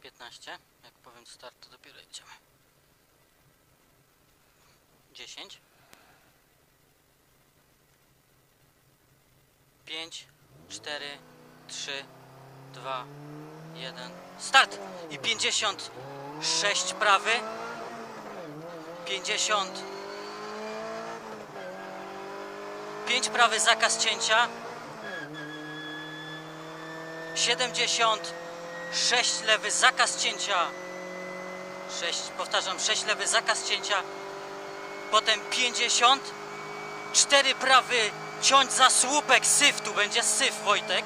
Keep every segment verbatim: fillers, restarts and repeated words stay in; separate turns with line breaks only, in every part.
piętnaście. Jak powiem start, to dopiero jedziemy. dziesięć. pięć, cztery, trzy, dwa, jeden. Start! I pięćdziesiąt sześć prawy. pięćdziesiąt pięć prawy, zakaz cięcia. siedemdziesiąt sześć lewy, zakaz cięcia. sześć, powtarzam, sześć lewy, zakaz cięcia. Potem pięćdziesiąt cztery prawy, ciąć za słupek, syf, tu będzie syf, Wojtek.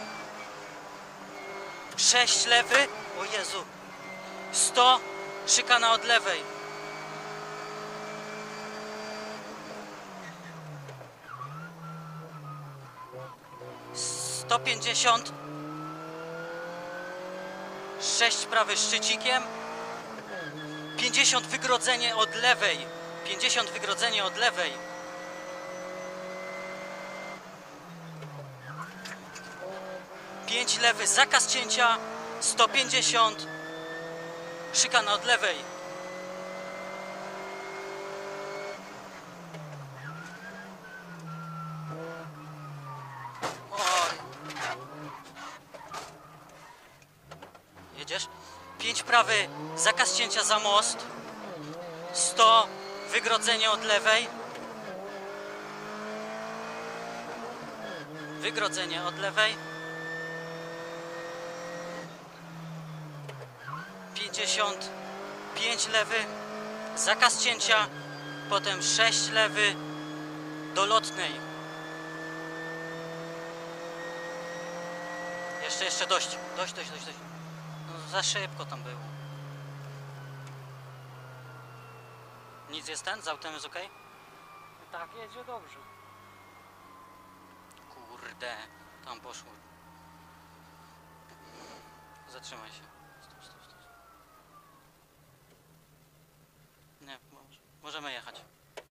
sześć lewy, o Jezu. sto, szykana od lewej. sto pięćdziesiąt. sześć prawy szczycikiem. pięćdziesiąt wygrodzenie od lewej. pięćdziesiąt wygrodzenie od lewej. pięć lewy, zakaz cięcia. sto pięćdziesiąt. Szykana od lewej. Oj. Jedziesz? pięć prawy, zakaz cięcia za most. sto, wygrodzenie od lewej. Wygrodzenie od lewej. pięćdziesiąt pięć lewy, zakaz cięcia. Potem sześć lewy do lotnej. Jeszcze, jeszcze dość. Dość, dość, dość, dość. No, za szybko tam było. Nic jest ten? Z autem jest ok?
Tak, jedzie dobrze.
Kurde, tam poszło. Zatrzymaj się.